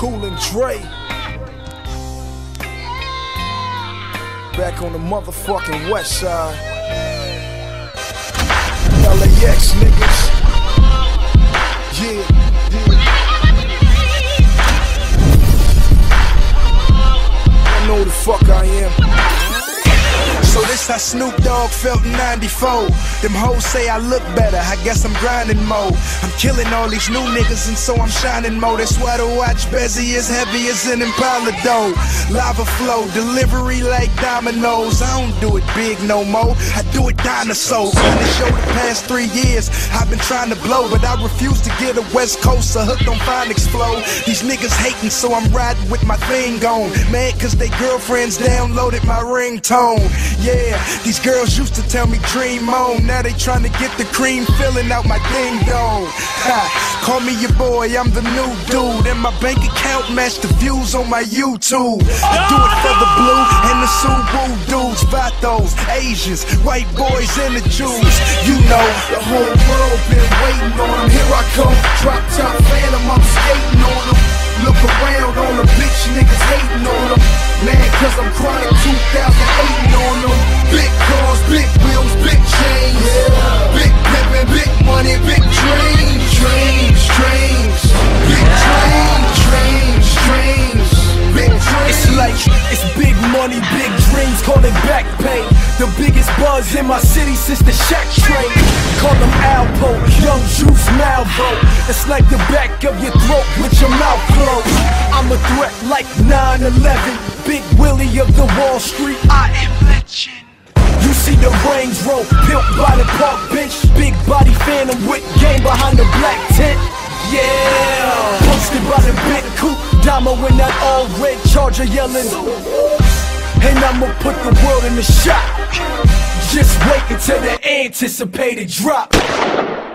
Cool and Dre. Back on the motherfucking west side. LAX niggas. Yeah. I know who the fuck I am. So this how Snoop Dogg felt in '94. Them hoes say I look better, I guess I'm grinding more. I'm killing all these new niggas and so I'm shining more. That's why the watch Bezzy is heavy as an Impala dough. Lava flow, delivery like dominoes. I don't do it big no more, I do it dinosaur. On the show the past 3 years, I've been trying to blow, but I refuse to get a West Coaster hooked on Phonics flow. These niggas hating, so I'm riding with my thing on. Mad cause they girlfriends downloaded my ringtone. Yeah, these girls used to tell me dream on. Now they trying to get the cream filling out my ding dong. Call me your boy, I'm the new dude, and my bank account match the views on my YouTube. I do it for the blue and the Subaru dudes, Vatos, Asians, white boys and the Jews. You know, the whole world been waiting on them. Here I come, drop top phantom, I'm skating on them. Look around, all the bitch niggas hating on them. Man, cause I'm chronic 2008 on them. Big cars, big wheels, big chains. Big pimpin', big money, big dreams. Dreams. Big dreams. Big dreams. It's like, it's big money, big dreams, call it back pay. The biggest buzz in my city since the Shack train. Call them Alpo, Young Juice Malvo. It's like the back of your throat with your mouth closed. I'm a threat like 9/11. Big Willie of the Wall Street, I am legend. You see the Range Rover, built by the park bench. Big body phantom with game behind the black tent. Yeah, posted by the big coupe, Damo in that all red Charger yelling. And I'ma put the world in the shop. Just wait until the anticipated drop.